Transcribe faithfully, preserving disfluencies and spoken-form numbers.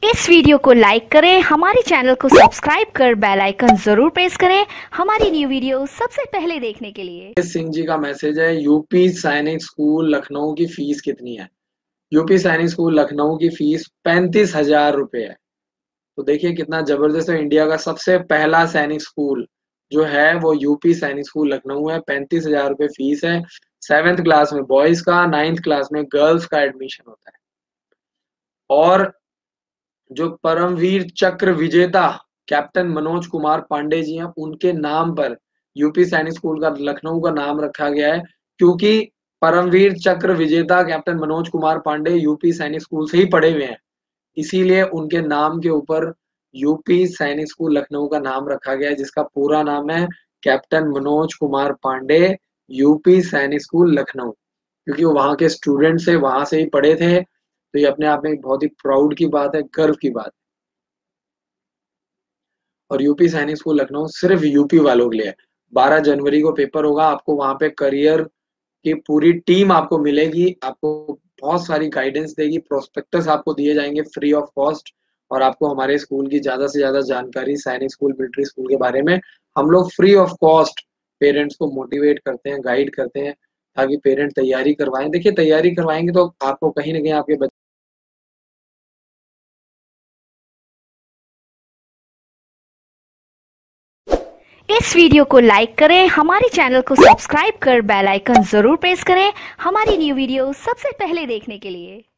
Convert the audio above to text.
इस वीडियो को लाइक करें, हमारे चैनल को सब्सक्राइब कर बेल आइकन जरूर प्रेस करें हमारी न्यू वीडियो सबसे पहले देखने के लिए। सिंह जी का मैसेज है, यूपी सैनिक स्कूल लखनऊ की फीस कितनी है? यूपी सैनिक स्कूल लखनऊ की फीस पैंतीस हजार रुपए है। तो देखिए कितना जबरदस्त है। इंडिया का सबसे पहला सैनिक स्कूल जो है वो यूपी सैनिक स्कूल लखनऊ है। पैंतीस हजार रुपए फीस है। सेवेंथ क्लास में बॉयज का, नाइन्थ क्लास में गर्ल्स का एडमिशन होता है। और जो परमवीर चक्र विजेता कैप्टन मनोज कुमार पांडे जी हैं, उनके नाम पर यूपी सैनिक स्कूल का लखनऊ का नाम रखा गया है, क्योंकि परमवीर चक्र विजेता captain Manoj Kumar Pandey UP Sainik school से ही पढ़े हुए हैं। इसीलिए उनके नाम के ऊपर यूपी सैनिक स्कूल लखनऊ का नाम रखा गया है, जिसका पूरा नाम है captain Manoj Kumar Pandey UP Sainik school Lucknow. क्योंकि वो वहाँ के स्टूडेंट से वहां से ही पढ़े थे, तो ये अपने आप में एक बहुत ही प्राउड की बात है, गर्व की बात है। और यूपी सैनिक स्कूल लखनऊ सिर्फ यूपी वालों के लिए है। बारह जनवरी को पेपर होगा। आपको वहां पे करियर की पूरी टीम आपको मिलेगी, आपको बहुत सारी गाइडेंस देगी, प्रोस्पेक्टस आपको दिए जाएंगे फ्री ऑफ कॉस्ट। और आपको हमारे स्कूल की ज्यादा से ज्यादा जानकारी, सैनिक स्कूल, मिलिट्री स्कूल के बारे में हम लोग फ्री ऑफ कॉस्ट पेरेंट्स को मोटिवेट करते हैं, गाइड करते हैं, ताकि पेरेंट तैयारी करवाएं। देखिए तैयारी करवाएंगे तो आपको कहीं ना कहीं आपके बच्चे इस वीडियो को लाइक करें, हमारे चैनल को सब्सक्राइब कर बेल आइकन जरूर प्रेस करें हमारी न्यू वीडियो सबसे पहले देखने के लिए।